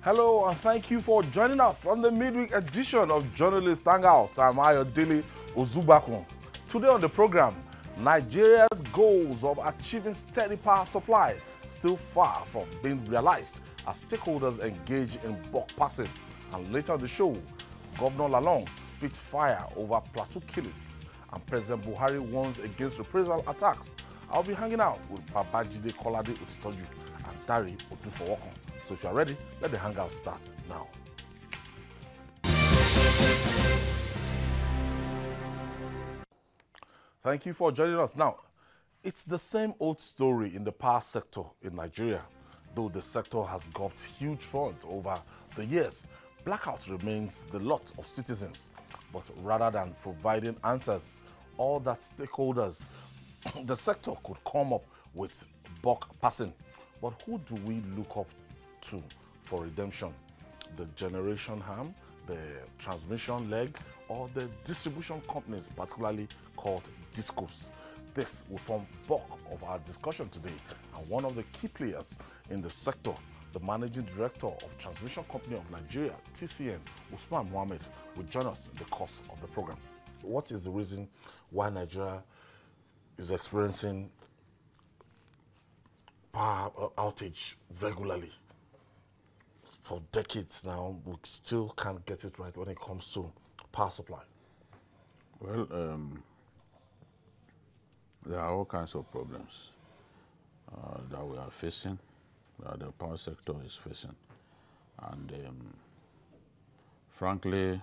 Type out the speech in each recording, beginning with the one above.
Hello and thank you for joining us on the midweek edition of Journalist Hangout. I'm Ayodele Ozubakun. Today on the program, Nigeria's goals of achieving steady power supply still far from being realized as stakeholders engage in buck passing. And later on the show, Governor Lalong spits fire over plateau killings and President Buhari warns against reprisal attacks. I'll be hanging out with Babajide Kolade Utitoju and Dari Odufowokun. So if you're ready, let the hangout start now. Thank you for joining us. Now, it's the same old story in the power sector in Nigeria. Though the sector has got huge funds over the years, blackout remains the lot of citizens. But rather than providing answers, all that stakeholders, the sector could come up with buck passing. But who do we look up to for redemption? The generation arm, the transmission leg, or the distribution companies, particularly called discos? This will form bulk of our discussion today, and one of the key players in the sector, the Managing Director of Transmission Company of Nigeria, TCN, Usman Mohammed, will join us in the course of the program. What is the reason why Nigeria is experiencing power outage regularly? For decades now, we still can't get it right when it comes to power supply. Well, there are all kinds of problems that we are facing, that the power sector is facing. And frankly,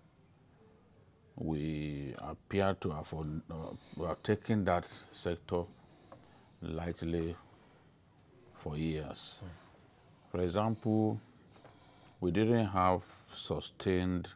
we appear to have we are taking that sector lightly for years. For example, we didn't have sustained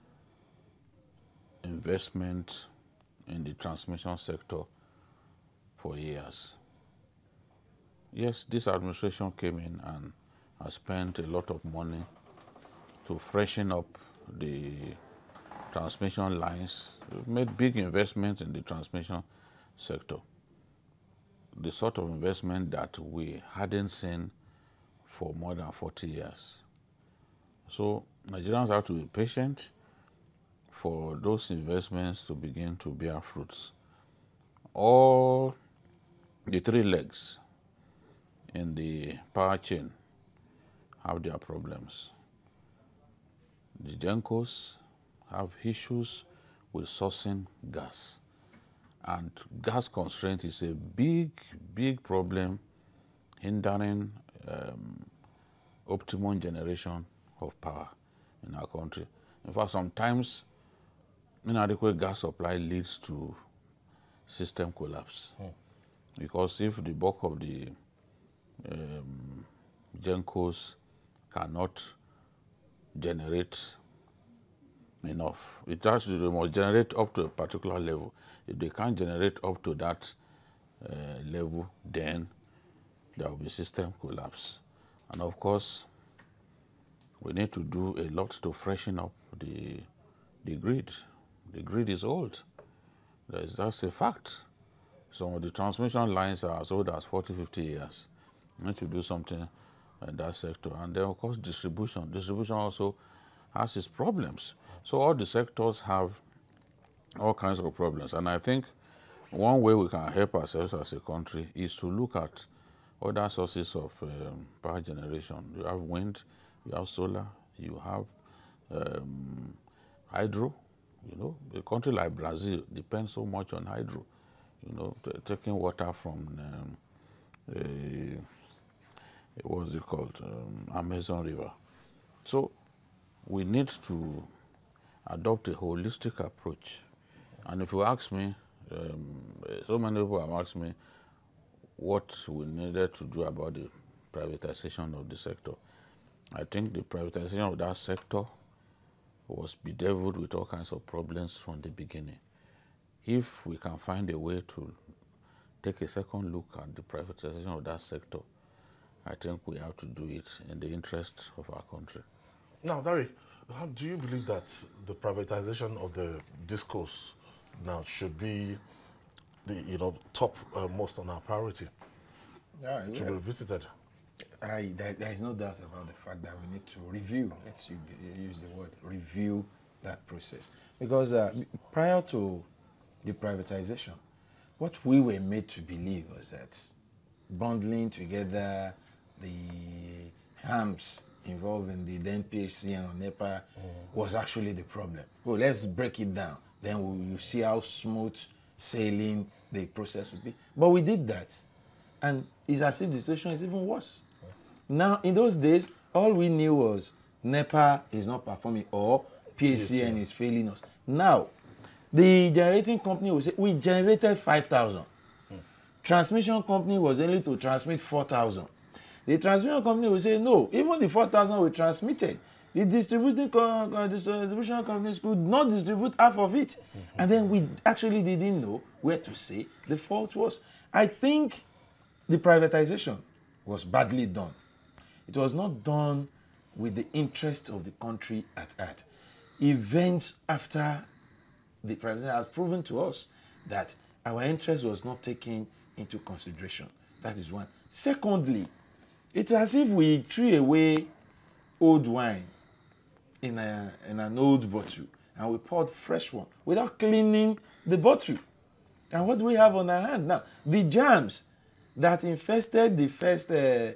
investment in the transmission sector for years. Yes, this administration came in and has spent a lot of money to freshen up the transmission lines. We've made big investments in the transmission sector, the sort of investment that we hadn't seen for more than 40 years. So Nigerians have to be patient for those investments to begin to bear fruits. All the three legs in the power chain have their problems. The GENCOs have issues with sourcing gas, and gas constraint is a big problem hindering optimum generation of power in our country. In fact, sometimes inadequate gas supply leads to system collapse. Because if the bulk of the GENCOs cannot generate enough, they must generate up to a particular level. If they can't generate up to that level, then there will be system collapse. And of course, we need to do a lot to freshen up the grid. The grid is old. That's a fact. Some of the transmission lines are as old as 40, 50 years. We need to do something in that sector. And then, of course, distribution. Distribution also has its problems. So all the sectors have all kinds of problems. And I think one way we can help ourselves as a country is to look at other sources of power generation. You have wind, you have solar, you have hydro. You know, a country like Brazil depends so much on hydro. You know, taking water from what's it called, Amazon River. So we need to adopt a holistic approach. And if you ask me, so many people have asked me what we needed to do about the privatization of the sector. I think the privatization of that sector was bedeviled with all kinds of problems from the beginning. If we can find a way to take a second look at the privatization of that sector, I think we have to do it in the interest of our country. Now, Dari, do you believe that the privatization of the discos now should be the top most on our priority? Yeah, should be visited? There is no doubt about the fact that we need to review, let's use the word, review that process. Because prior to the privatization, what we were made to believe was that bundling together the harms involved in the then PHC and NEPA was actually the problem. Well, let's break it down. Then you see how smooth sailing the process would be. But we did that. And it's as if the situation is even worse. Now, in those days, all we knew was NEPA is not performing or PHCN is failing us. Now, the generating company will say, we generated 5,000. Transmission company was only to transmit 4,000. The transmission company will say, no, even the 4,000 we transmitted, the distribution companies could not distribute half of it. And then we actually didn't know where to say the fault was. I think the privatization was badly done. It was not done with the interest of the country at heart. Events after the privatization has proven to us that our interest was not taken into consideration. That is one. Secondly, it's as if we threw away old wine in an old bottle and we poured fresh one without cleaning the bottle. And what do we have on our hand now? The germs that infested the first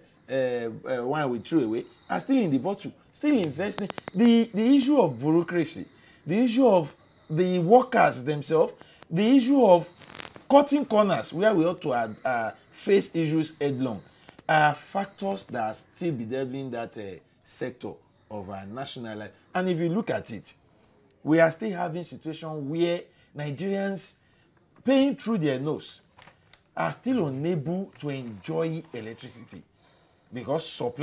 wine we threw away are still in the bottle, still infesting. The issue of bureaucracy, the issue of the workers themselves, the issue of cutting corners where we ought to face issues headlong are factors that are still bedeviling that sector of our national life. And if you look at it, we are still having situations where Nigerians paying through their nose are still unable to enjoy electricity because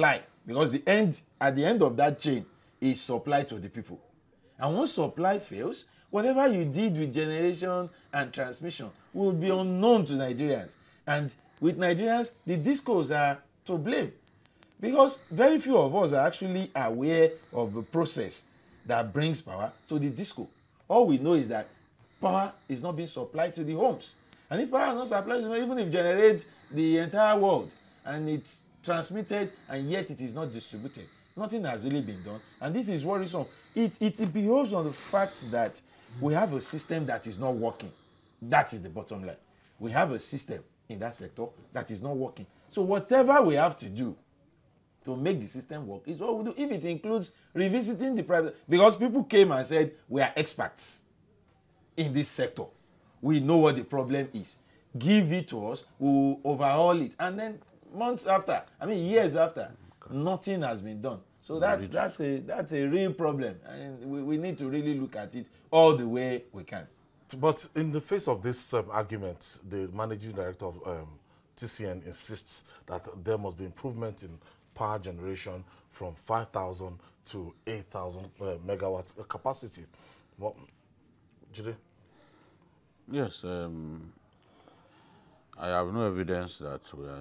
at the end of that chain is supply to the people. And once supply fails, whatever you did with generation and transmission will be unknown to Nigerians. And with Nigerians, the discos are to blame because very few of us are actually aware of the process that brings power to the disco. All we know is that power is not being supplied to the homes. And if power is not supplied, even if it generates the entire world and it's transmitted and yet it is not distributed, nothing has really been done. And this is worrisome. It behoves on the fact that we have a system that is not working. That is the bottom line. We have a system in that sector that is not working. So whatever we have to do to make the system work is what we do. If it includes revisiting the private, because people came and said, we are experts in this sector. We know what the problem is. Give it to us, we will overhaul it. And then years after, nothing has been done. So that's a real problem. And we need to really look at it all the way we can. But in the face of this argument, the managing director of TCN insists that there must be improvement in power generation from 5,000 to 8,000 megawatts capacity. Well, Jide? Yes, I have no evidence that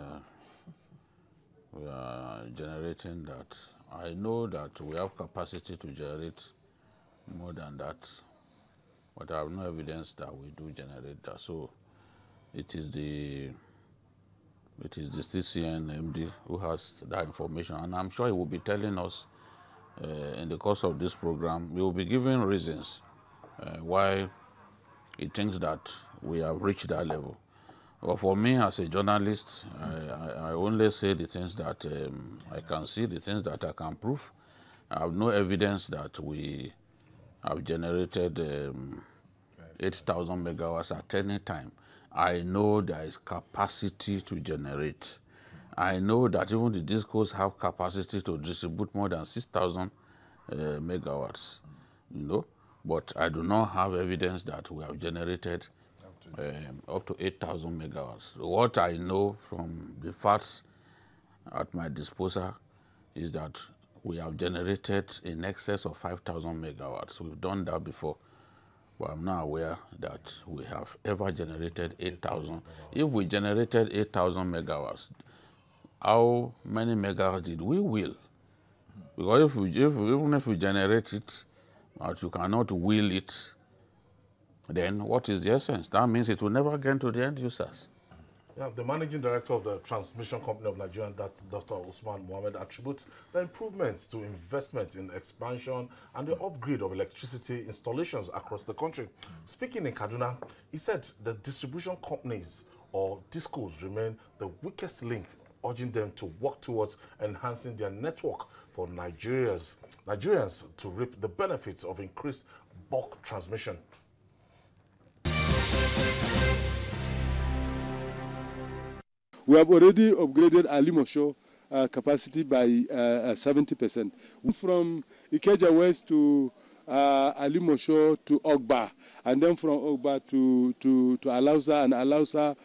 we are generating that. I know that we have capacity to generate more than that, but I have no evidence that we do generate that. So it is the TCN MD who has that information, and I'm sure he will be telling us in the course of this program. We will be giving reasons why he thinks that we have reached that level. But for me, as a journalist, I only say the things that I can see, the things that I can prove. I have no evidence that we have generated 8,000 megawatts at any time. I know there is capacity to generate. I know that even the discos have capacity to distribute more than 6,000 megawatts, but I do not have evidence that we have generated up to 8,000 megawatts. What I know from the facts at my disposal is that we have generated in excess of 5,000 megawatts. We've done that before, but I'm not aware that we have ever generated 8,000. If we generated 8,000 megawatts, how many megawatts did we will? Because even if we generate it, but you cannot will it, then what is the essence? That means it will never get to the end users. Yeah, the managing director of the Transmission Company of Nigeria, that's Dr. Usman Mohammed, attributes the improvements to investment in expansion and the upgrade of electricity installations across the country. Speaking in Kaduna, he said the distribution companies or discos remain the weakest link, urging them to work towards enhancing their network for Nigerians to reap the benefits of increased bulk transmission. We have already upgraded Alimosho capacity by 70%. From Ikeja West to Alimosho to Ogba, and then from Ogba to Alausa, and Alausa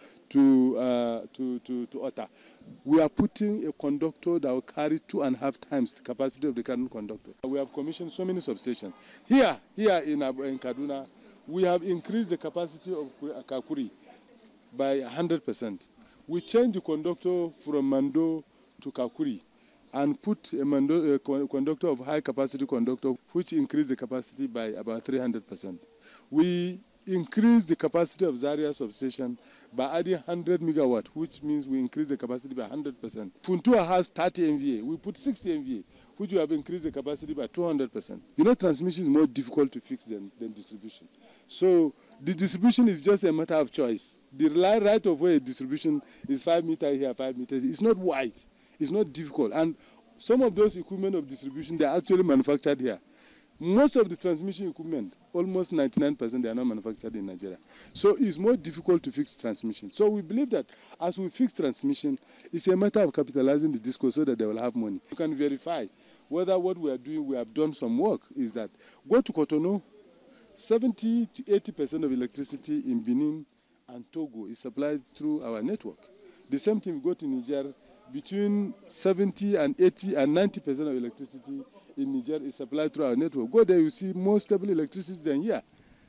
to Ota. We are putting a conductor that will carry 2.5 times the capacity of the current conductor. We have commissioned so many substations. Here in Kaduna, we have increased the capacity of Kakuri by 100%. We changed the conductor from Mando to Kakuri and put a conductor of high capacity conductor, which increased the capacity by about 300%. We increased the capacity of Zaria substation by adding 100 megawatt, which means we increased the capacity by 100%. Funtua has 30 MVA. We put 60 MVA, which we have increased the capacity by 200%. You know, transmission is more difficult to fix than distribution. So the distribution is just a matter of choice. The right of way distribution is 5 meters here, 5 meters. It's not wide. It's not difficult. And some of those equipment of distribution, they are actually manufactured here. Most of the transmission equipment, almost 99%, they are not manufactured in Nigeria. So it's more difficult to fix transmission. So we believe that as we fix transmission, it's a matter of capitalizing the disco so that they will have money. You can verify whether what we are doing, we have done some work, is that go to Cotonou, 70 to 80% of electricity in Benin and Togo is supplied through our network. The same thing we go to Niger, between 70 and 80 and 90% of electricity in Niger is supplied through our network. Go there, you see more stable electricity than here.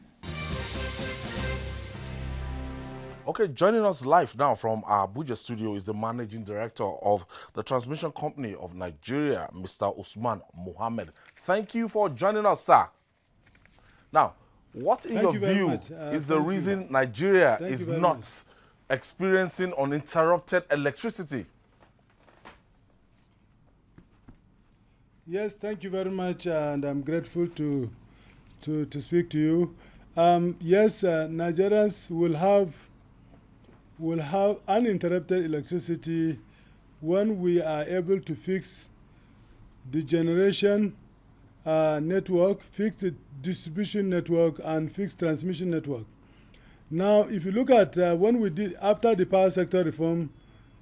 Okay, joining us live now from our Abuja studio is the managing director of the Transmission Company of Nigeria, Mr. Usman Mohammed. Thank you for joining us, sir. Now, what in your view is the reason Nigeria is not experiencing uninterrupted electricity? Yes, thank you very much, and I'm grateful to speak to you. Yes, Nigerians will have uninterrupted electricity when we are able to fix the generation network, fix the distribution network, and fix transmission network. Now, if you look at when we did after the power sector reform,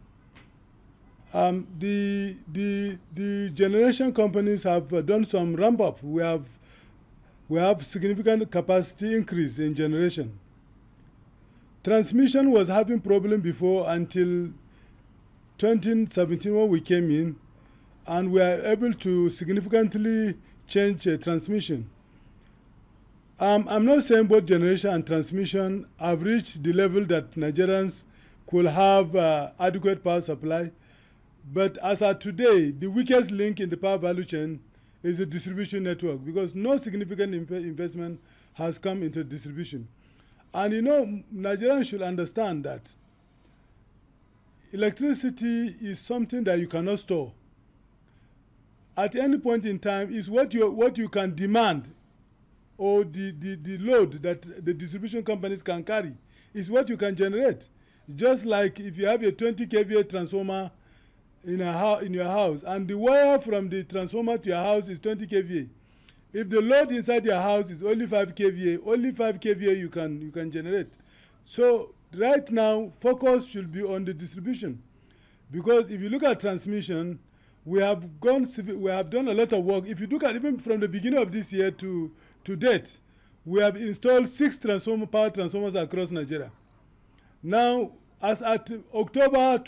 the generation companies have done some ramp up. We have significant capacity increase in generation. Transmission was having problem before until 2017 when we came in, and we are able to significantly change transmission. I'm not saying both generation and transmission have reached the level that Nigerians could have adequate power supply. But as of today, the weakest link in the power value chain is the distribution network, because no significant investment has come into distribution. And you know, Nigerians should understand that electricity is something that you cannot store. At any point in time, is what you can demand, or the load that the distribution companies can carry is what you can generate. Just like if you have a 20 kVA transformer in your house, and the wire from the transformer to your house is 20 kVA. If the load inside your house is only 5 kVA, only 5 kVA you can generate. So right now, focus should be on the distribution, because if you look at transmission, we have done a lot of work. If you look at even from the beginning of this year to date, we have installed 6 power transformers across Nigeria. Now, as at October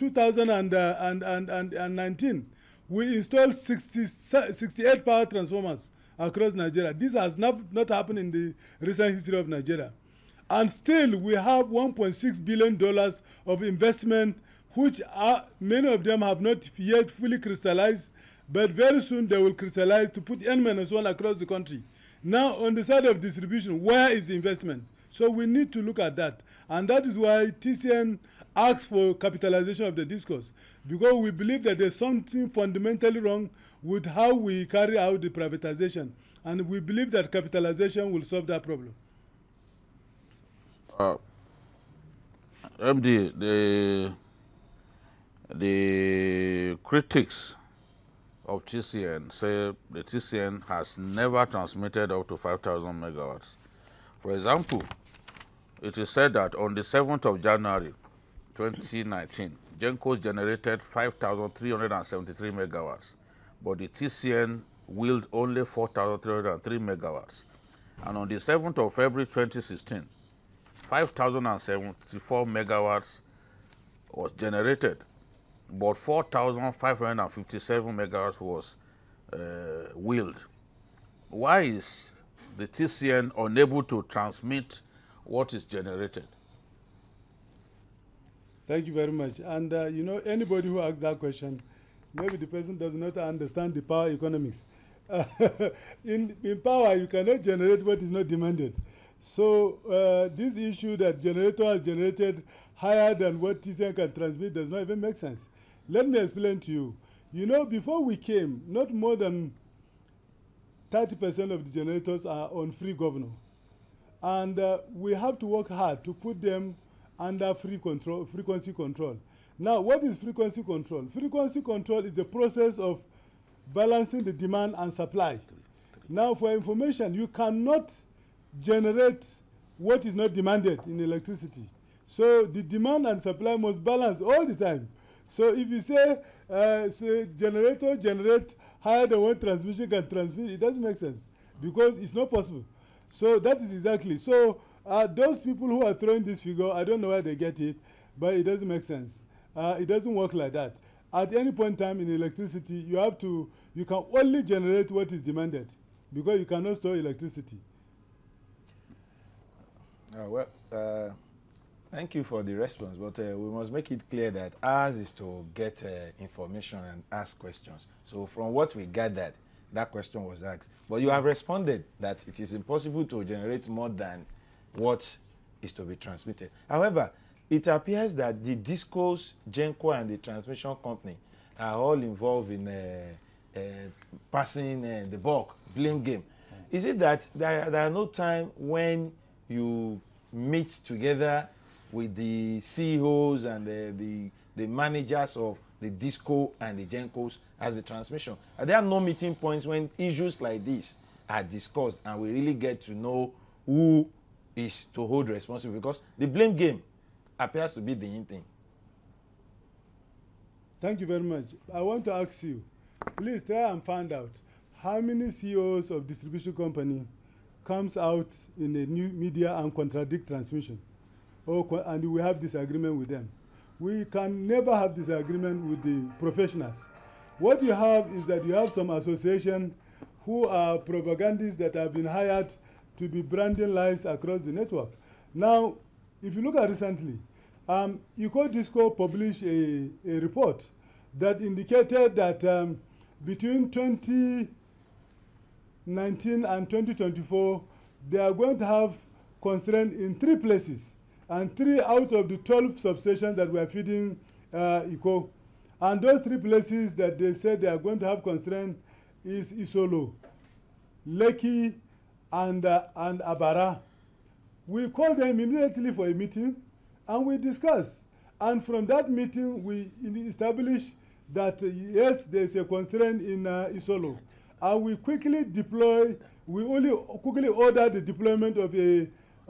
2019, we installed 68 power transformers across Nigeria. This has not happened in the recent history of Nigeria. And still, we have $1.6 billion of investment, which many of them have not yet fully crystallized, but very soon they will crystallize to put N-1 across the country. Now, on the side of distribution, where is the investment? So we need to look at that. And that is why TCN asks for capitalization of the discourse, because we believe that there's something fundamentally wrong with how we carry out the privatization. And we believe that capitalization will solve that problem. MD, the critics of TCN say the TCN has never transmitted up to 5,000 megawatts. For example, it is said that on the 7th of January 2019, GENCOs generated 5,373 megawatts, but the TCN wheeled only 4,303 megawatts. And on the 7th of February 2016, 5,074 megawatts was generated, but 4,557 megawatts was wheeled. Why is the TCN unable to transmit what is generated? Thank you very much. And you know, anybody who asks that question, maybe the person does not understand the power economics. In power, you cannot generate what is not demanded. So this issue that generator has generated higher than what TCN can transmit does not even make sense. Let me explain to you. You know, before we came, not more than 30% of the generators are on free governor. And we have to work hard to put them under frequency control. Now, what is frequency control? Frequency control is the process of balancing the demand and supply. Now, for information, you cannot generate what is not demanded in electricity. So the demand and supply must balance all the time. So if you say generator generate higher than what transmission can transmit, it doesn't make sense because it's not possible. So that is exactly. So those people who are throwing this figure, I don't know where they get it, but it doesn't make sense. It doesn't work like that. At any point in time in electricity, you can only generate what is demanded because you cannot store electricity. Thank you for the response, but we must make it clear that ours is to get information and ask questions. So from what we gathered, that question was asked. But you have responded that it is impossible to generate more than what is to be transmitted. However, it appears that the DISCOs, GENCO, and the transmission company are all involved in passing the buck, blame game. Is it that there are no time when you meet together with the CEOs and the managers of the DISCO and the GENCOs as a transmission? Are there no meeting points when issues like this are discussed and we really get to know who is to hold responsible? Because the blame game appears to be the in thing. Thank you very much. I want to ask you, please try and find out how many CEOs of distribution company comes out in the new media and contradict transmission, and we have disagreement with them. We can never have disagreement with the professionals. What you have is that you have some association who are propagandists that have been hired to be branding lies across the network. Now, if you look at recently, EcoDisco published a report that indicated that between 2019 and 2024, they are going to have constraint in 3 places, and 3 out of the 12 substations that we are feeding ECO. And those 3 places that they said they are going to have constraint is Isolo, Lekki, and Abara. We called them immediately for a meeting, and we discussed. And from that meeting, we established that, yes, there's a constraint in Isolo. And we quickly quickly ordered the deployment of a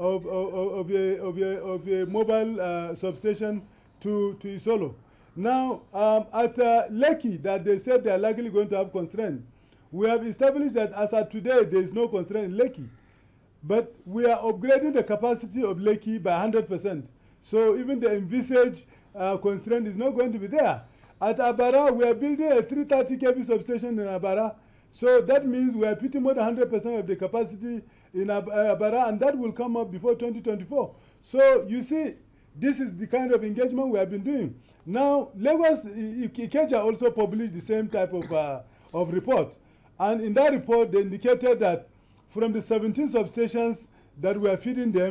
mobile substation to Isolo. Now, at Lekki, that they said they are likely going to have constraint, we have established that as of today, there is no constraint in Lekki. But we are upgrading the capacity of Lekki by 100%. So even the envisaged constraint is not going to be there. At Abara, we are building a 330 kV substation in Abara. So that means we are putting more than 100% of the capacity in Abara, and that will come up before 2024. So you see, this is the kind of engagement we have been doing. Now, Lagos, Ikeja also published the same type of report. And in that report, they indicated that from the 17 substations that we are feeding them,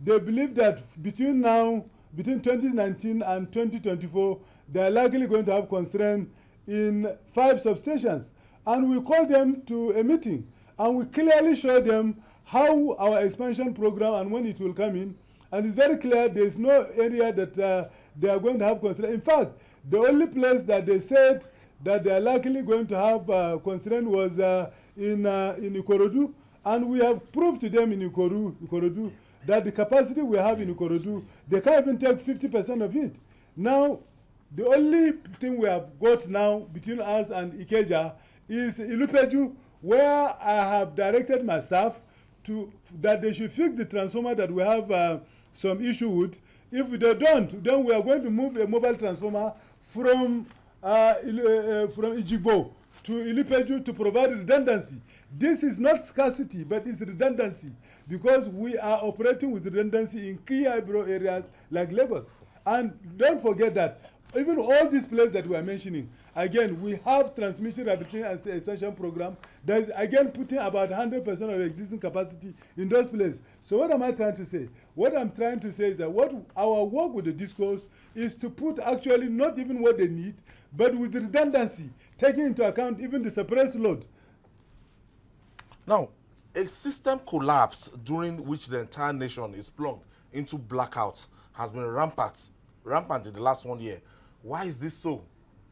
they believe that between 2019 and 2024, they are likely going to have constraint in 5 substations. And we call them to a meeting, and we clearly show them how our expansion program and when it will come in. And it's very clear there is no area that they are going to have constraint. In fact, the only place that they said that they are likely going to have constraint was in Ikorodu. And we have proved to them in Ikorodu that the capacity we have in Ikorodu, they can't even take 50% of it. Now, the only thing we have got now between us and Ikeja is Ilupeju, where I have directed my staff that they should fix the transformer that we have some issue with. If they don't, then we are going to move a mobile transformer from Ijigbo to Ilupeju to provide redundancy. This is not scarcity, but it's redundancy, because we are operating with redundancy in key high-brow areas like Lagos. And don't forget that even all these places that we are mentioning, again, we have transmission rehabilitation and extension program that is again putting about 100% of existing capacity in those places. So what am I trying to say? What I'm trying to say is that what our work with the discos is to put actually not even what they need, but with the redundancy, taking into account even the suppressed load. Now, a system collapse during which the entire nation is plugged into blackouts has been rampant in the last 1 year. Why is this so?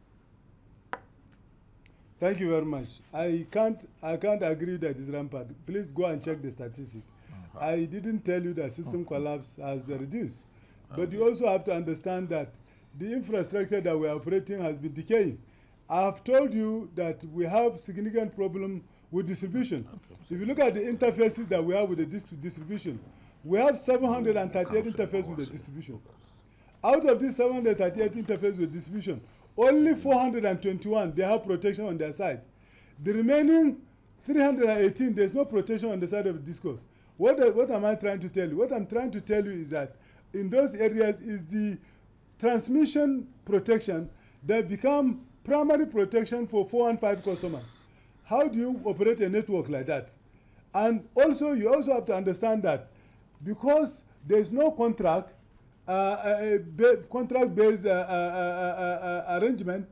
Thank you very much. I can't agree that it's rampant. Please go and check the statistic. I didn't tell you that system collapse has reduced. But you also have to understand that the infrastructure that we are operating has been decaying. I have told you that we have significant problem with distribution. If you look at the interfaces that we have with the distribution, we have 738 interfaces with the distribution. Out of these 738 interfaces with distribution, only 421, they have protection on their side. The remaining 318, there's no protection on the side of the discos. What am I trying to tell you? What I'm trying to tell you is that in those areas is the transmission protection that become primary protection for 4 and 5 customers. How do you operate a network like that? And also, you also have to understand that because there's no contract, contract-based arrangement,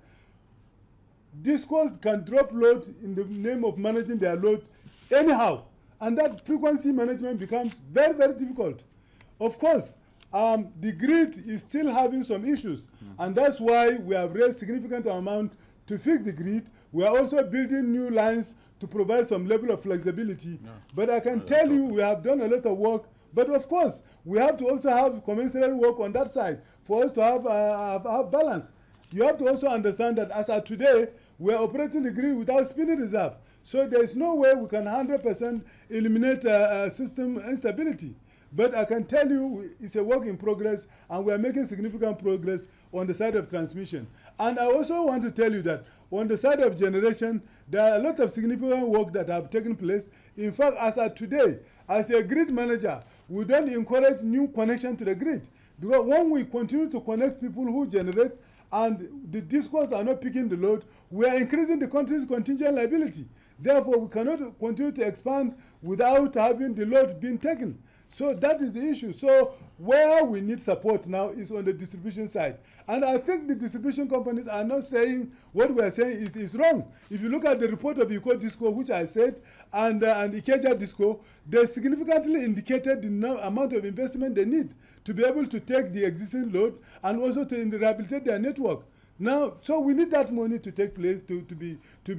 discos can drop load in the name of managing their load anyhow. And that frequency management becomes very, very difficult. Of course, the grid is still having some issues. And that's why we have raised significant amount to fix the grid. We are also building new lines to provide some level of flexibility. Yeah. But I can tell you we have done a lot of work. But of course, we have to also have commensurate work on that side for us to have balance. You have to also understand that as of today, we are operating the grid without spinning reserve. So there is no way we can 100% eliminate system instability. But I can tell you it's a work in progress, and we are making significant progress on the side of transmission. And I also want to tell you that on the side of generation, there are a lot of significant work that have taken place. In fact, as of today, as a grid manager, we don't encourage new connection to the grid. Because when we continue to connect people who generate and the discos are not picking the load, we are increasing the country's contingent liability. Therefore, we cannot continue to expand without having the load being taken. So that is the issue. So where we need support now is on the distribution side. And I think the distribution companies are not saying what we are saying is wrong. If you look at the report of Iko Disco, which I said, and Ikeja Disco, they significantly indicated the amount of investment they need to be able to take the existing load and also to rehabilitate their network. Now, so we need that money to take place to be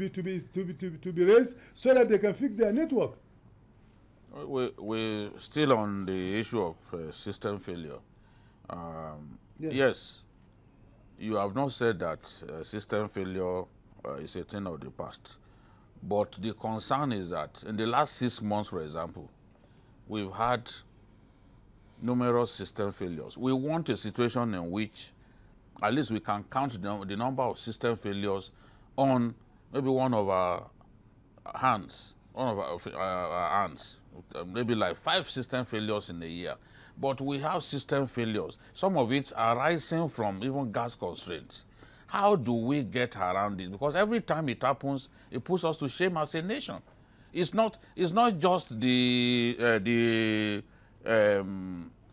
raised so that they can fix their network. We're still on the issue of system failure. Yes, you have not said that system failure is a thing of the past. But the concern is that in the last 6 months, for example, we've had numerous system failures. We want a situation in which at least we can count the number of system failures on maybe one of our hands, maybe like 5 system failures in a year. But we have system failures, some of it arising from even gas constraints. How do we get around this? Because every time it happens, it puts us to shame as a nation. It's not just the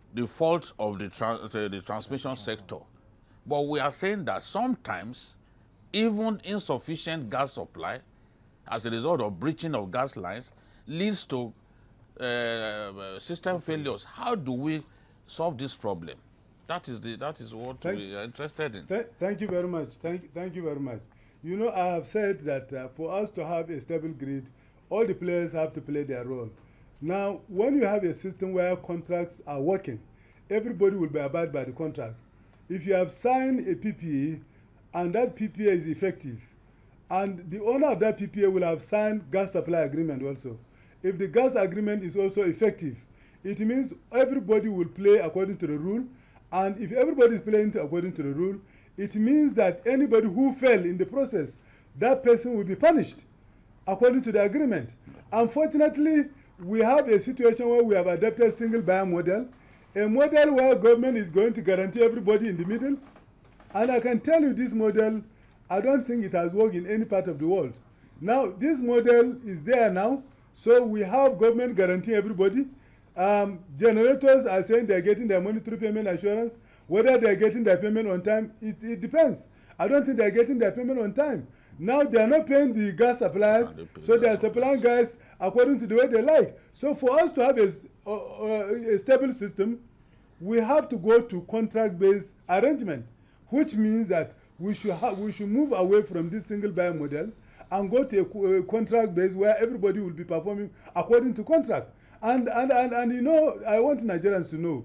the fault of the transmission sector. But we are saying that sometimes even insufficient gas supply as a result of breaching of gas lines leads to system failures. How do we solve this problem? That is what we are interested in. Thank you very much. Thank you very much. You know, I have said that for us to have a stable grid, all the players have to play their role. Now, when you have a system where contracts are working, everybody will be abide by the contract. If you have signed a PPA and that PPA is effective, and the owner of that PPA will have signed gas supply agreement also. If the gas agreement is also effective, it means everybody will play according to the rule. And if everybody is playing according to the rule, it means that anybody who fell in the process, that person will be punished according to the agreement. Unfortunately, we have a situation where we have adopted single buyer model, a model where government is going to guarantee everybody in the middle. And I can tell you this model, I don't think it has worked in any part of the world. Now, this model is there now, so we have government guaranteeing everybody. Generators are saying they're getting their money through payment assurance. Whether they're getting their payment on time, it depends. I don't think they're getting their payment on time. Now they are not paying the gas suppliers, so they are supplying gas according to the way they like. So for us to have a stable system, we have to go to contract-based arrangement, which means that we should move away from this single buyer model and go to a contract base where everybody will be performing according to contract. And you know, I want Nigerians to know,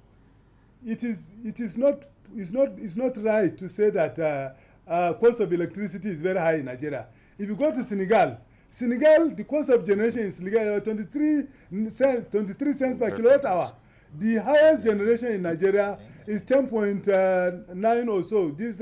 it's not right to say that cost of electricity is very high in Nigeria. If you go to Senegal, the cost of generation in Senegal is 23 cents per kilowatt hour. The highest generation in Nigeria is 10.9 or so, this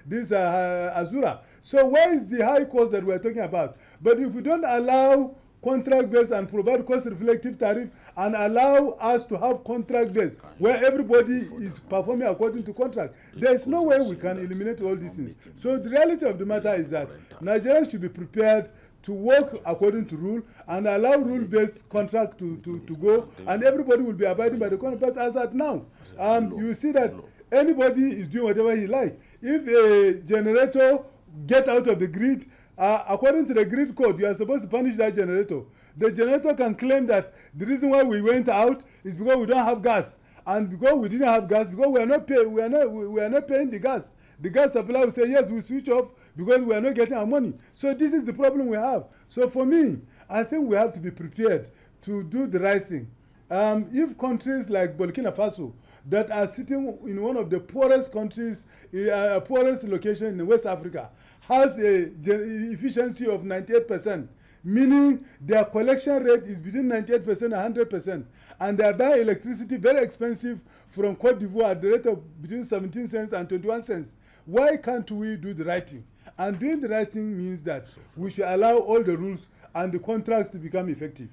Azura. So where is the high cost that we're talking about? But if we don't allow contract-based and provide cost-reflective tariff and allow us to have contract-based where everybody is performing according to contract, there's no way we can eliminate all these things. So the reality of the matter is that Nigerians should be prepared to work according to rule and allow rule-based contract to go, and everybody will be abiding by the contract. But as at now, you see that anybody is doing whatever he likes. If a generator get out of the grid, according to the grid code, you are supposed to punish that generator. The generator can claim that the reason why we went out is because we don't have gas, and because we didn't have gas, because we are not paying the gas. The gas supplier will say, yes, we switch off because we are not getting our money. So this is the problem we have. So for me, I think we have to be prepared to do the right thing. If countries like Burkina Faso, that are sitting in one of the poorest countries, poorest location in West Africa, has a efficiency of 98%, meaning their collection rate is between 98% and 100%, and they are buying electricity very expensive from Cote d'Ivoire at the rate of between 17 cents and 21 cents. Why can't we do the right thing? And doing the right thing means that we should allow all the rules and the contracts to become effective.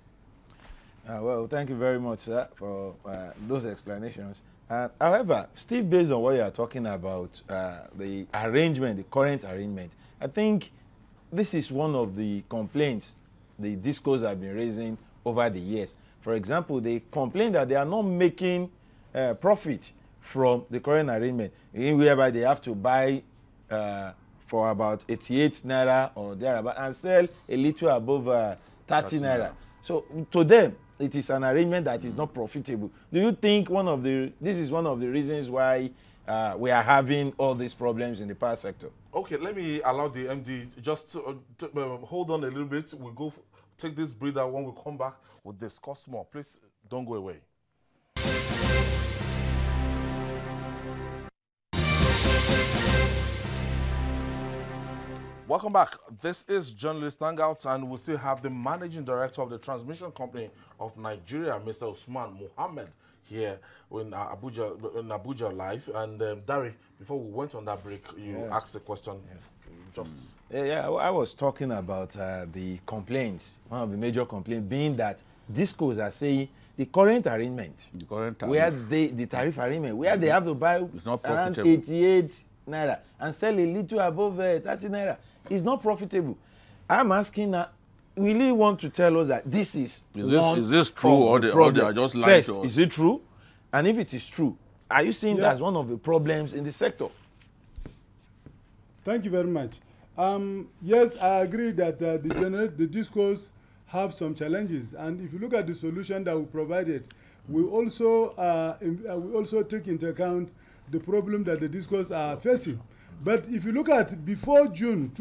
Well, thank you very much, sir, for those explanations. However, still based on what you are talking about, the arrangement, the current arrangement, I think this is one of the complaints the discos have been raising over the years. For example, they complain that they are not making profit from the current arrangement, whereby they have to buy for about 88 naira or thereabout and sell a little above 30 naira. So to them, it is an arrangement that is not profitable. Do you think this is one of the reasons why we are having all these problems in the power sector? Okay, let me allow the MD just to hold on a little bit. We'll go take this breather. When we come back, we'll discuss more. Please don't go away. Welcome back. This is Journalist Hangout, and we still have the Managing Director of the Transmission Company of Nigeria, Mr. Usman Mohammed, here in Abuja Live. And Dari, before we went on that break, you asked the question. Yeah, I was talking about the complaints. One of the major complaints being that discos are saying the current arrangement, the tariff arrangement, where they have to buy around 88 naira and sell a little above 30 naira, is not profitable. I'm asking now, will you want to tell us that this is this true or they are just lying to us? Is it true? And if it is true, are you seeing Yeah. that's one of the problems in the sector? Thank you very much. Yes, I agree that the discourse have some challenges, and if you look at the solution that we provided, we also take into account the problem that the discourse are facing. But if you look at before June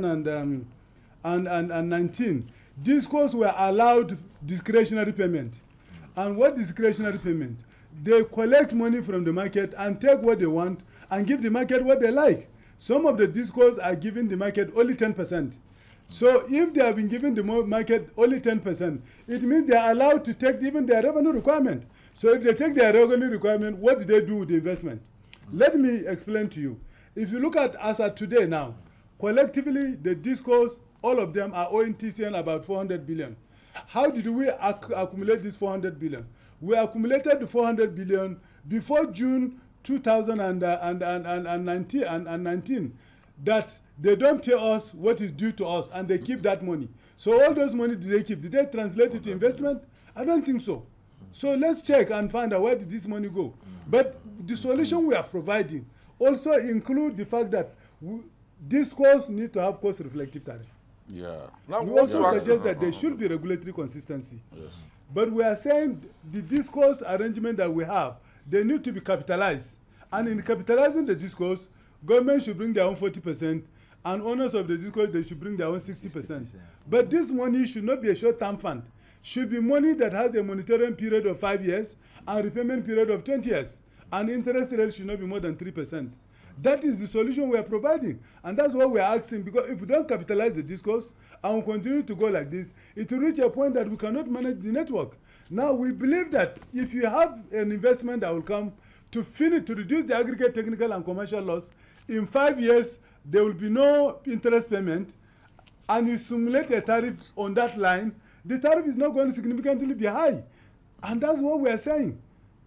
2019, discourse were allowed discretionary payment. And what discretionary payment? They collect money from the market and take what they want and give the market what they like. Some of the discos are giving the market only 10%. So if they have been giving the market only 10%, it means they are allowed to take even their revenue requirement. So if they take their revenue requirement, what do they do with the investment? Let me explain to you. If you look at as of today now, collectively the discos, all of them are owing TCN about 400 billion. How did we accumulate this 400 billion? We accumulated the 400 billion before June 2019 that they don't pay us what is due to us and they keep that money. So all those money did they keep? Did they translate it to investment? I don't think so. So let's check and find out where did this money go. But the solution we are providing also include the fact that this course need to have cost reflective tariff. Yeah. Now, We also suggest that there should be regulatory consistency. Yes. But we are saying the discourse arrangement that we have, they need to be capitalized. And in capitalizing the discourse, government should bring their own 40%, and owners of the discourse, they should bring their own 60%. But this money should not be a short-term fund. Should be money that has a monitoring period of 5 years and repayment period of 20 years. And interest rate should not be more than 3%. That is the solution we are providing. And that's what we are asking, because if we don't capitalize the discourse and we continue to go like this, it will reach a point that we cannot manage the network. Now, we believe that if you have an investment that will come to reduce the aggregate technical and commercial loss, in 5 years, there will be no interest payment, and you simulate a tariff on that line, the tariff is not going to significantly be high. And that's what we are saying.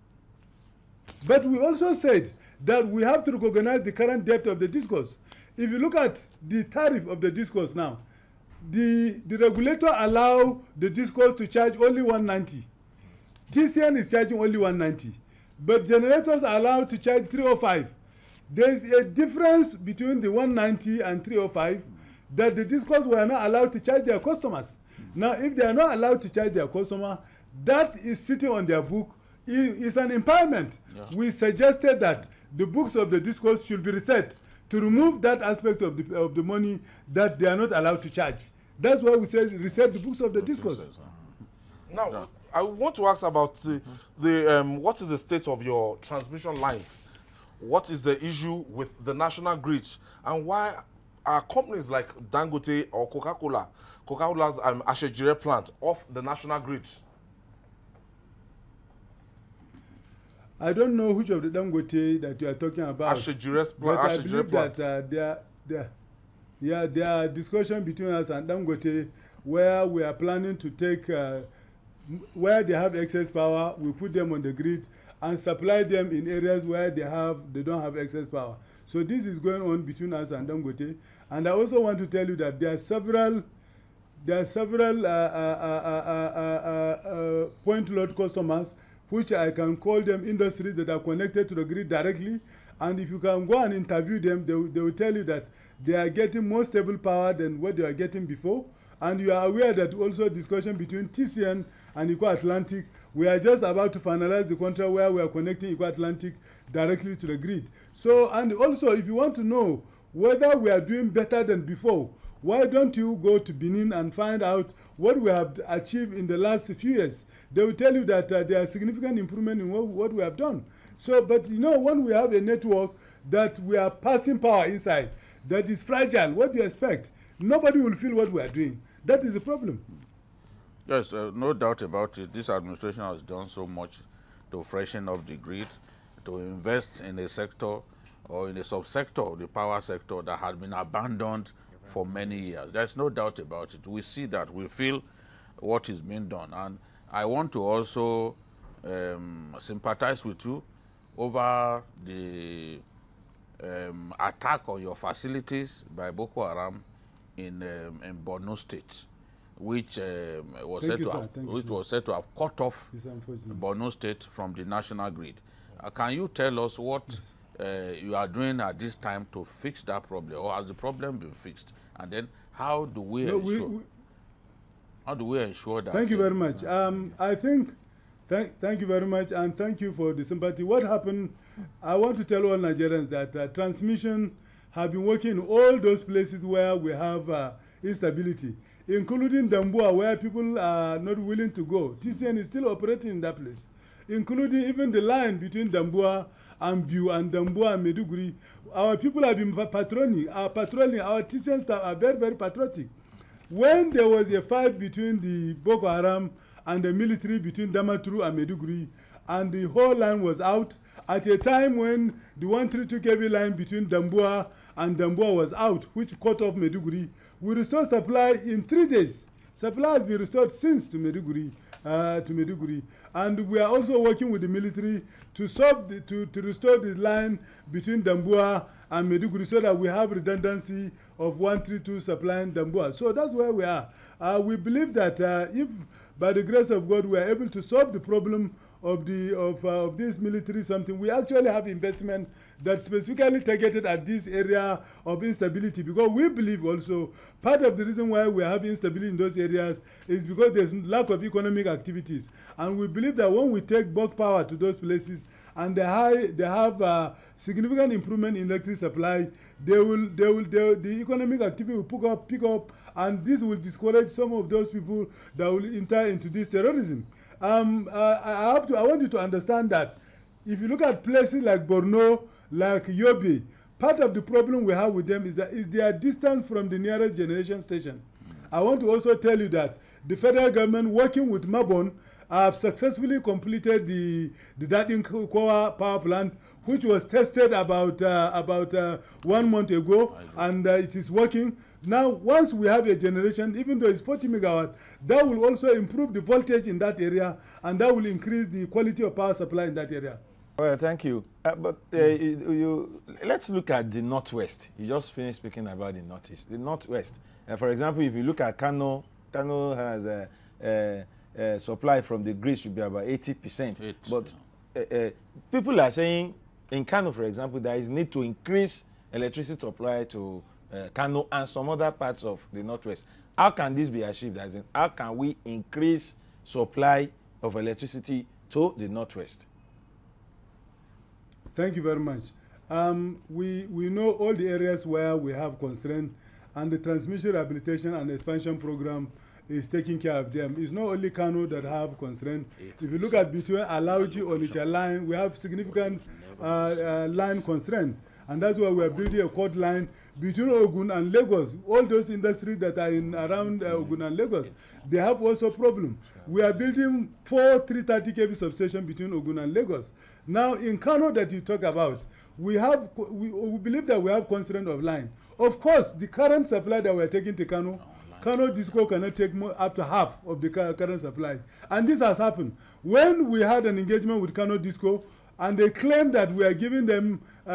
But we also said that we have to recognize the current depth of the discourse. If you look at the tariff of the discourse now, the regulator allow the discourse to charge only 190. TCN is charging only 190. But generators are allowed to charge 305. There is a difference between the 190 and 305 that the discourse were not allowed to charge their customers. Now, if they are not allowed to charge their customer, that is sitting on their book. It's an impairment. Yeah. We suggested that the books of the discourse should be reset to remove that aspect of the money that they are not allowed to charge. That's why we say reset the books of the discourse. Now, I want to ask about what is the state of your transmission lines? What is the issue with the national grid? And why are companies like Dangote or Coca-Cola's Ashejire plant off the national grid? I don't know which of the Dangote that you are talking about. Ashejire's but I believe plant. that there are discussion between us and Dangote where we are planning to take where they have excess power, we put them on the grid and supply them in areas where they don't have excess power. So this is going on between us and Dangote. And I also want to tell you that there are several point load customers, which I can call them industries that are connected to the grid directly. And if you can go and interview them, they will tell you that they are getting more stable power than what they were getting before. And you are aware that also discussion between TCN and Eco Atlantic, we are just about to finalize the contract where we are connecting Eco Atlantic directly to the grid. So, and also if you want to know whether we are doing better than before, why don't you go to Benin and find out what we have achieved in the last few years? They will tell you that there are significant improvement in what we have done. So, but you know, when we have a network that we are passing power inside, that is fragile, what do you expect? Nobody will feel what we are doing. That is the problem. Yes, no doubt about it. This administration has done so much to freshen up the grid, to invest in a sector or in a subsector, the power sector that had been abandoned for many years. There's no doubt about it. We see that. We feel what is being done. And I want to also sympathize with you over the attack on your facilities by Boko Haram in Borno State. which was Thank said you, to sir. have, Thank you, which sir. was said to have cut off It's unfortunate. Borno State from the national grid. Can you tell us what you are doing at this time to fix that problem, or has the problem been fixed? And then how do we ensure that? Thank you very much. I think, thank you very much, and thank you for the sympathy. What happened, I want to tell all Nigerians that transmission have been working in all those places where we have instability, including Dambua, where people are not willing to go. TCN is still operating in that place, including even the line between Dambua and Biu and Dambua and Meduguri. Our people have been patrolling. Our TCN staff are very, very patriotic. When there was a fight between the Boko Haram and the military between Damaturu and Meduguri, and the whole line was out, at a time when the 132 kV line between Dambua and Dambua was out, which cut off Meduguri, we restored supply in 3 days. Supply has been restored since to Meduguri. And we are also working with the military to to restore the line between Dambua and Meduguri so that we have redundancy of 132 supplying Dambua. So that's where we are. We believe that if by the grace of God we are able to solve the problem of this military something, we actually have investment that specifically targeted at this area of instability, because we believe also part of the reason why we have instability in those areas is because there's lack of economic activities, and we believe that when we take bulk power to those places and they have significant improvement in electric supply, the economic activity will pick up, and this will discourage some of those people that will enter into this terrorism. I want you to understand that if you look at places like Borno, like Yobe, part of the problem we have with them is their distance from the nearest generation station. I want to also tell you that the federal government, working with Mabon, have successfully completed the Dadin Kowa power plant, which was tested about 1 month ago, and it is working. Now, once we have a generation, even though it's 40 megawatt, that will also improve the voltage in that area, and that will increase the quality of power supply in that area. Well, thank you. Let's look at the Northwest. You just finished speaking about the Northeast. The Northwest. For example, if you look at Kano has supply from the grid should be about 80%. But people are saying in Kano, for example, there is need to increase electricity supply to Kano and some other parts of the Northwest. How can this be achieved? As in, how can we increase supply of electricity to the Northwest? Thank you very much. We know all the areas where we have constraint, and the transmission rehabilitation and expansion program is taking care of them. It's not only Kano that have constraint. If you look at between Alauji Onitsha line, we have significant line constraint. And that's why we are building a cord line between Ogun and Lagos. All those industries that are around Ogun and Lagos, they have also problem. We are building 4 330 kV substations between Ogun and Lagos. Now, in Kano that you talk about, we believe that we have constraint of line. Of course, the current supply that we are taking to Kano Disco cannot take up to half of the current supply. And this has happened. When we had an engagement with Kano Disco, and they claim that we are giving them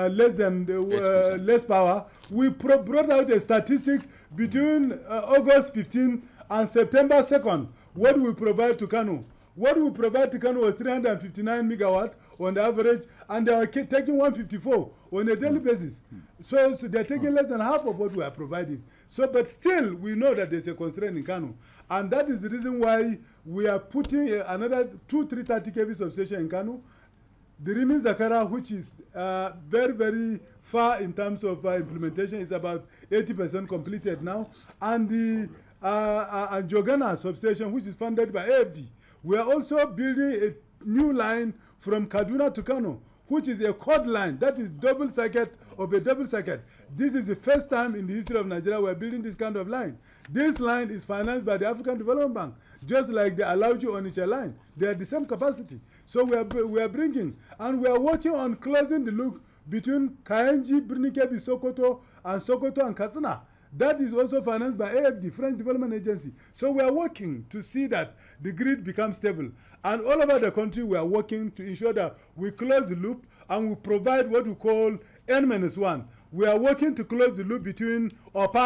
less power, we brought out a statistic between August 15 and September 2nd, what we provide to Kano. What we provide to Kano was 359 megawatt on the average, and they are taking 154 on a daily basis. So they're taking less than half of what we are providing. So, but still, we know that there's a constraint in Kano. And that is the reason why we are putting another 2 330 kV substation in Kano. The Rimin Zakara, which is very, very far in terms of implementation, is about 80% completed now. And the Jogana substation, which is funded by AFD. We are also building a new line from Kaduna to Kano, which is a cord line. That is double circuit of a double circuit. This is the first time in the history of Nigeria we are building this kind of line. This line is financed by the African Development Bank, just like the Alauji Onitsha line. They are the same capacity. So we are bringing, and we are working on closing the loop between Kayenji, Birnikebi, Sokoto, and Sokoto and Katsina. That is also financed by AFD, French Development Agency. So we are working to see that the grid becomes stable. And all over the country, we are working to ensure that we close the loop and we provide what we call N-1. We are working to close the loop between Opai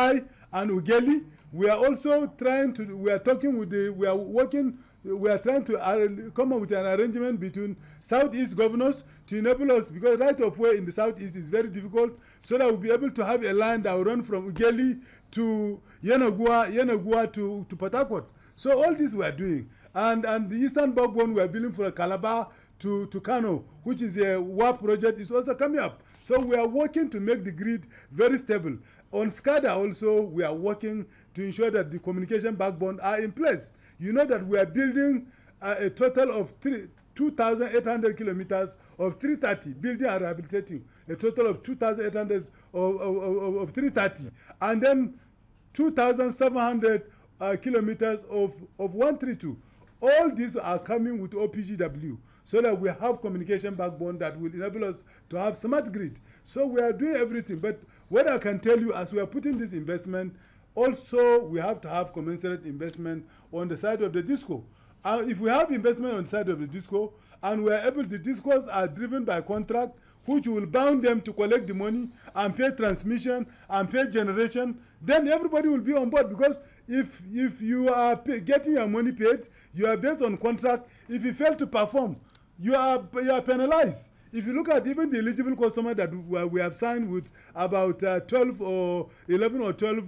and Ugeli. We are also trying to, we are talking with the, we are working, we are trying to come up with an arrangement between Southeast governors to enable us, because right of way in the Southeast is very difficult, so that we'll be able to have a line that will run from Ugeli to Yenagua to Port Harcourt. So all this we are doing. And the Eastern backbone we are building for Calabar to Kano, which is a WAP project, is also coming up. So we are working to make the grid very stable. On SCADA also, we are working to ensure that the communication backbone are in place. You know that we are building a total of 2,800 kilometers of 330, building and rehabilitating, a total of 2,800 of 330, and then 2,700 kilometers of 132. All these are coming with OPGW, so that we have communication backbone that will enable us to have smart grid. So we are doing everything. But what I can tell you, as we are putting this investment, also we have to have commensurate investment on the side of the disco. If we have investment on the side of the disco, and we are able, the discos are driven by contract, which will bound them to collect the money and pay transmission and pay generation, then everybody will be on board. Because if you are getting your money paid, you are based on contract. If you fail to perform, you are penalized. If you look at even the eligible customer that we have signed with about 12 or 11 or 12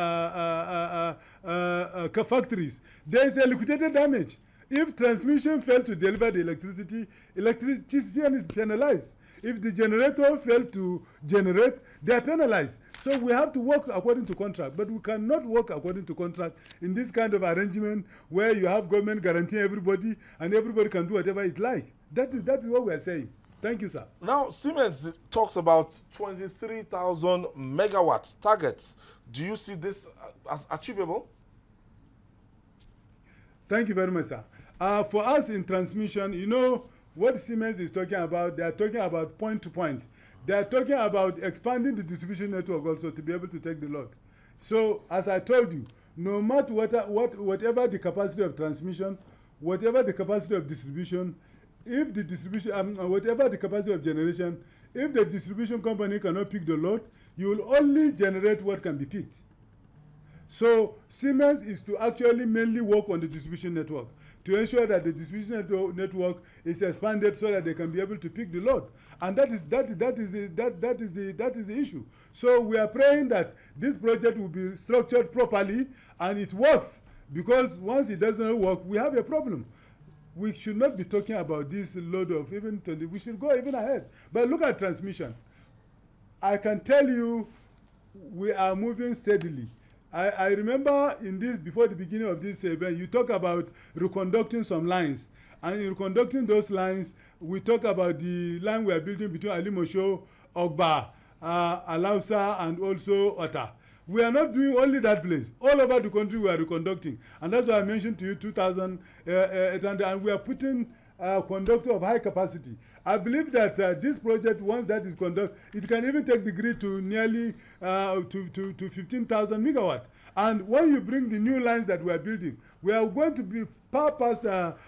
factories, there is a liquidated damage. If transmission fails to deliver the electricity is penalized. If the generator fails to generate, they are penalized. So we have to work according to contract, but we cannot work according to contract in this kind of arrangement where you have government guaranteeing everybody and everybody can do whatever it like. That is what we are saying. Thank you, sir. Now, Siemens talks about 23,000 megawatts targets. Do you see this as achievable? Thank you very much, sir. For us in transmission, you know what Siemens is talking about. They are talking about point to point. They are talking about expanding the distribution network also to be able to take the load. So, as I told you, no matter whatever the capacity of transmission, whatever the capacity of distribution, if the distribution, whatever the capacity of generation, if the distribution company cannot pick the load, you will only generate what can be picked. So Siemens is to actually mainly work on the distribution network to ensure that the distribution network is expanded so that they can be able to pick the load, and that is the issue. So we are praying that this project will be structured properly and it works, because once it doesn't work, we have a problem. We should not be talking about this load of even 20. We should go even ahead. But look at transmission. I can tell you, we are moving steadily. I remember in this, before the beginning of this event, you talk about reconducting some lines. And in reconducting those lines, we talk about the line we are building between Alimosho, Ogba, Alausa, and also Ota. We are not doing only that place. All over the country we are reconducting. And that's why I mentioned to you 2,800, and we are putting a conductor of high capacity. I believe that this project, once that is conducted, it can even take the grid to nearly to 15,000 megawatt. And when you bring the new lines that we are building, we are going to be far past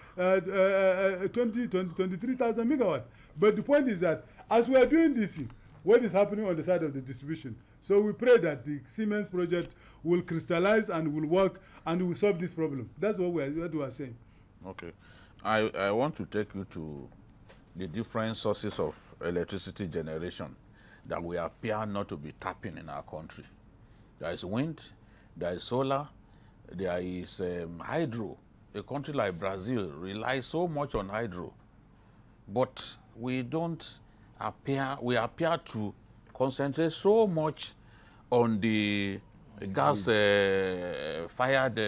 23,000 megawatt. But the point is that as we are doing this, what is happening on the side of the distribution? So we pray that the Siemens project will crystallize and will work and will solve this problem. That's what we are saying. Okay. I want to take you to the different sources of electricity generation that we appear not to be tapping in our country. There is wind, there is solar, there is hydro. A country like Brazil relies so much on hydro, but we appear to concentrate so much on the gas-fired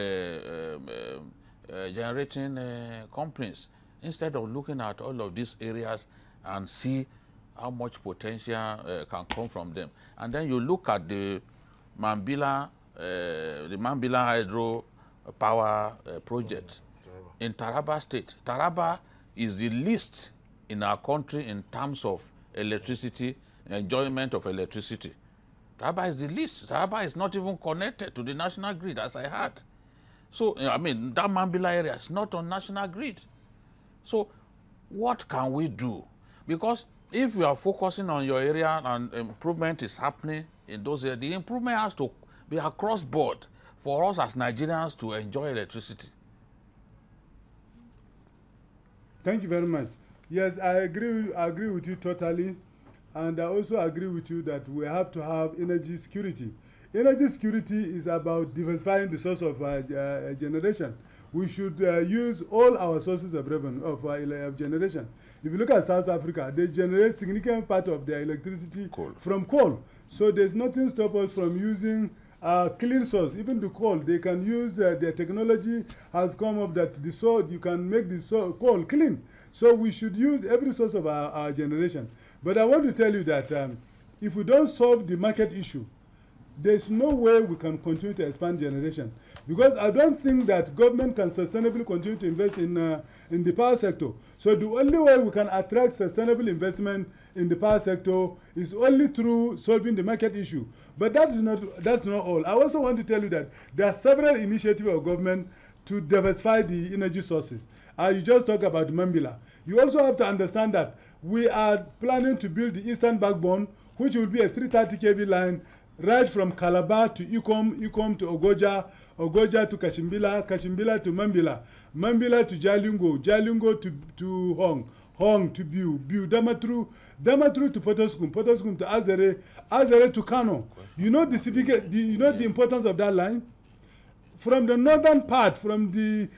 generating companies, instead of looking at all of these areas and see how much potential can come from them. And then you look at the Mambila hydro power project in Taraba State. Taraba is the least in our country in terms of electricity, enjoyment of electricity. Taraba is the least. Taraba is not even connected to the national grid, as I heard. So, I mean, that Mambila area is not on national grid. So, what can we do? Because if we are focusing on your area and improvement is happening in those areas, the improvement has to be across board for us as Nigerians to enjoy electricity. Thank you very much. Yes, I agree with you totally. And I also agree with you that we have to have energy security. Energy security is about diversifying the source of generation. We should use all our sources of revenue, of generation. If you look at South Africa, they generate significant part of their electricity from coal. So there's nothing stop us from using clean source. Even the coal, they can use, their technology has come up that you can make the coal clean. So we should use every source of our generation. But I want to tell you that if we don't solve the market issue, there's no way we can continue to expand generation. Because I don't think that government can sustainably continue to invest in the power sector. So the only way we can attract sustainable investment in the power sector is only through solving the market issue. But that's not all. I also want to tell you that there are several initiatives of government to diversify the energy sources. You just talk about Mambila. You also have to understand that we are planning to build the eastern backbone, which will be a 330 kV line right from Calabar to Ikom to Ogoja to Kashimbila, Kashimbila to Mambila, Mambila to Jalingo, Jalingo to Hong to Biu, Damatru to Potoskum to Azere to Kano. You know the importance of that line? From the northern part, from the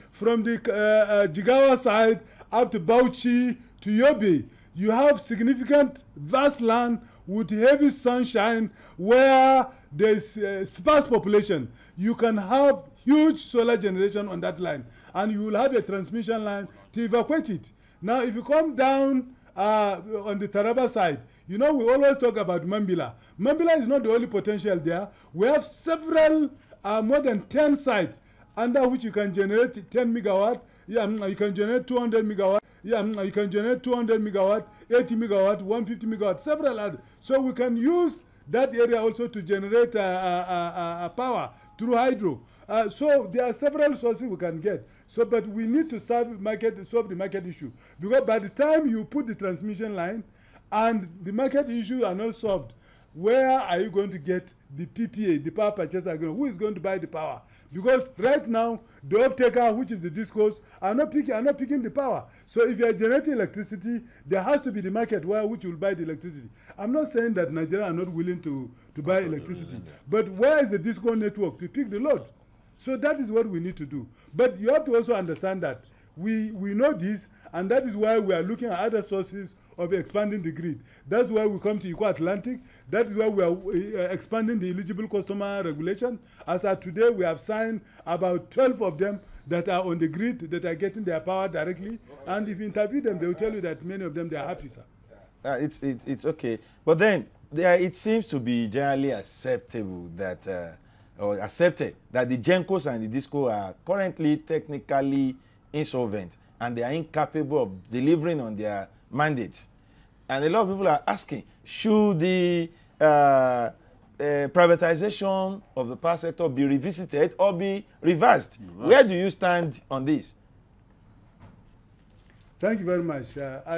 Jigawa side up to Bauchi to Yobe, you have significant vast land with heavy sunshine where there's sparse population. You can have huge solar generation on that line, and you will have a transmission line to evacuate it. Now, if you come down on the Taraba side, you know, we always talk about Mambila. Mambila is not the only potential there. We have several, more than 10 sites under which you can generate 10 megawatt. Yeah, you can generate 200 megawatt. Yeah, you can generate 200 megawatt, 80 megawatt, 150 megawatt, several others. So we can use that area also to generate power through hydro. So there are several sources we can get. So, but we need to solve the market issue, because by the time you put the transmission line and the market issue are not solved, where are you going to get the PPA, the power purchase agreement? Who is going to buy the power? Because right now, the off-taker, which is the discos, are not picking the power. So if you are generating electricity, there has to be the market which will buy the electricity. I'm not saying that Nigeria are not willing to buy electricity, but where is the disco network to pick the load? So that is what we need to do. But you have to also understand that we know this, and that is why we are looking at other sources of expanding the grid. That's why we come to Eco Atlantic. That is why we are expanding the eligible customer regulation. As of today, we have signed about 12 of them that are on the grid, that are getting their power directly. And if you interview them, they will tell you that many of them, they are happy, sir. It's okay. But then it seems to be generally acceptable that, or accepted that the GENCOs and the DISCO are currently technically insolvent and they are incapable of delivering on their mandates. And a lot of people are asking, should the privatization of the power sector be revisited or be reversed? Where do you stand on this? Thank you very much.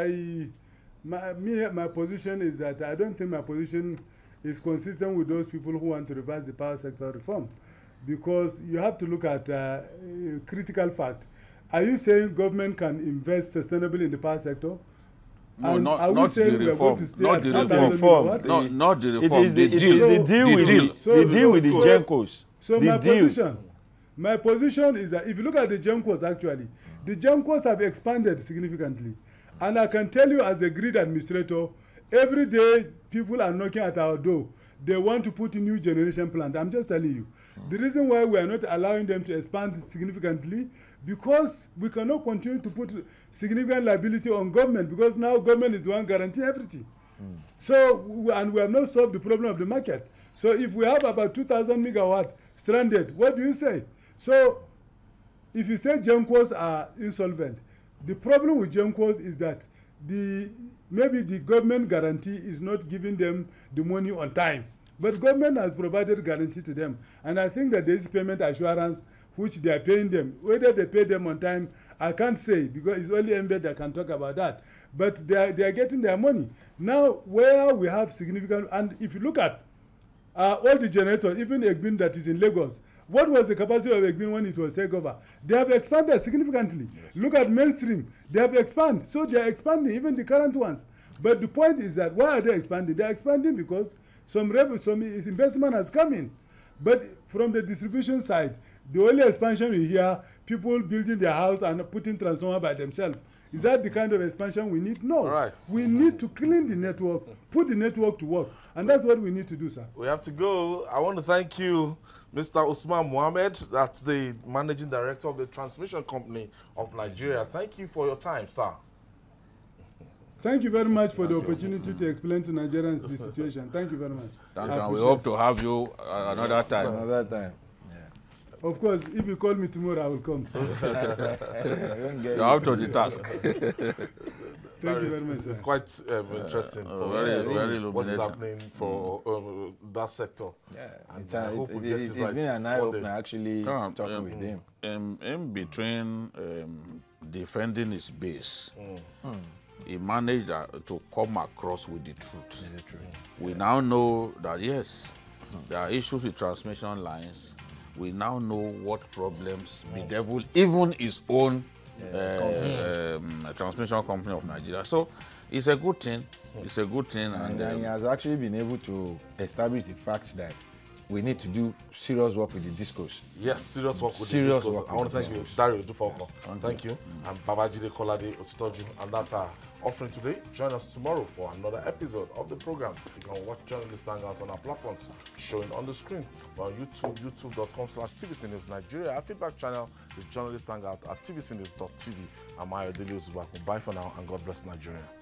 My position is that I don't think my position is consistent with those people who want to reverse the power sector reform, because you have to look at critical fact. Are you saying government can invest sustainably in the power sector? No, and not the reform. Not the reform. Not the reform. It is the deal with the GENCOs. So my position is that if you look at the GENCOs, actually, the GENCOs have expanded significantly. And I can tell you as a grid administrator, every day people are knocking at our door. They want to put in new generation plant. I'm just telling you. The reason why we are not allowing them to expand significantly, because we cannot continue to put significant liability on government, because now government is the one guaranteeing everything. So, and we have not solved the problem of the market. So if we have about 2,000 megawatt stranded, what do you say? So if you say GENCOs are insolvent, the problem with GENCOs is that maybe the government guarantee is not giving them the money on time. But government has provided guarantee to them. And I think that there is payment assurance which they are paying them. Whether they pay them on time, I can't say, because it's only MBED that can talk about that. But they are getting their money. Now, where we have significant, and if you look at all the generators, even Egbin that is in Lagos, what was the capacity of Egbin when it was taken over? They have expanded significantly. Yes. Look at mainstream. They have expanded. So they are expanding, even the current ones. But the point is that why are they expanding? They are expanding because some investment has come in. But from the distribution side, the only expansion we hear, people building their house and putting transformer by themselves. Is that the kind of expansion we need? No. Right. We need to clean the network, put the network to work. And that's what we need to do, sir. We have to go. I want to thank you, Mr. Usman Mohammed. That's the Managing Director of the Transmission Company of Nigeria. Thank you for your time, sir. Thank you very much for the opportunity to explain to Nigerians the situation. Thank you very much. Thank you. We hope to have you another time. Another time. Of course, if you call me tomorrow, I will come. You're up to the task. Thank you very much, sir. It's quite interesting for very what is happening for that sector. Yeah, and I hope we get it right. It's been an eye-opener actually talking with him. In between defending his base, he managed to come across with the truth. We now know that, yes, there are issues with transmission lines. We now know what problems bedevil even his own transmission company of Nigeria. So it's a good thing. It's a good thing. And he has actually been able to establish the fact that we need to do serious work with the discos. Yes, serious work with the discos. I want to thank you, Dario Dufoko. Thank you. And Babajide Kolade Otitoju. And that's our offering today. Join us tomorrow for another episode of the program. You can watch Journalist Hangout on our platforms showing on the screen. We're on YouTube, youtube.com/TVC News Nigeria. Our feedback channel is Journalist Hangout at tvcnews.tv. I'm Ayodele Uzubaku. Bye for now and God bless Nigeria.